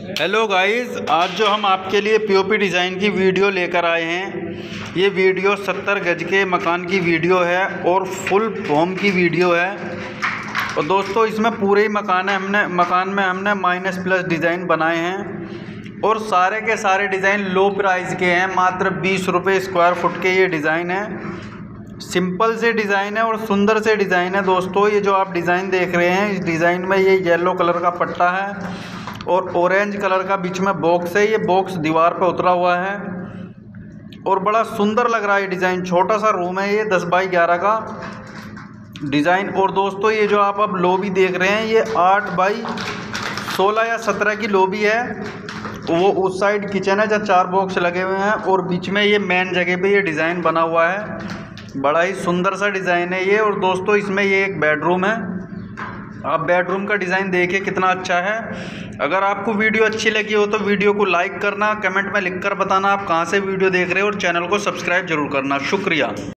Hello guys, आज जो हम आपके लिए पीओपी डिज़ाइन की वीडियो लेकर आए हैं, ये वीडियो 70 गज के मकान की वीडियो है और फुल होम की वीडियो है। और दोस्तों इसमें पूरे ही मकान में हमने माइनस प्लस डिज़ाइन बनाए हैं और सारे के सारे डिज़ाइन लो प्राइस के हैं। मात्र 20 रुपये स्क्वायर फुट के ये डिज़ाइन है। सिंपल से डिज़ाइन है और सुंदर से डिज़ाइन है। दोस्तों ये जो आप डिज़ाइन देख रहे हैं, इस डिज़ाइन में ये येलो कलर का पट्टा है और ऑरेंज कलर का बीच में बॉक्स है। ये बॉक्स दीवार पे उतरा हुआ है और बड़ा सुंदर लग रहा है ये डिज़ाइन। छोटा सा रूम है ये 10 बाई 11 का डिज़ाइन। और दोस्तों ये जो आप अब लॉबी देख रहे हैं, ये 8 बाई 16 या 17 की लॉबी है। वो उस साइड किचन है जहाँ 4 बॉक्स लगे हुए हैं और बीच में ये मेन जगह पे ये डिज़ाइन बना हुआ है। बड़ा ही सुंदर सा डिज़ाइन है ये। और दोस्तों इसमें ये एक बेडरूम है। आप बेडरूम का डिज़ाइन देखिए कितना अच्छा है। अगर आपको वीडियो अच्छी लगी हो तो वीडियो को लाइक करना, कमेंट में लिखकर बताना आप कहाँ से वीडियो देख रहे हो और चैनल को सब्सक्राइब जरूर करना। शुक्रिया।